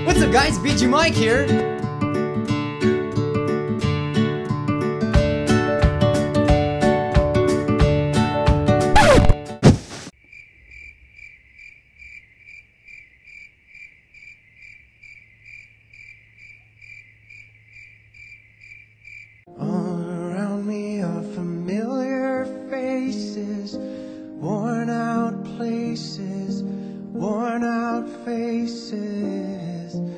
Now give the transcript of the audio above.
What's up guys, BG Mike here. All around me are familiar faces, worn out places, worn out faces.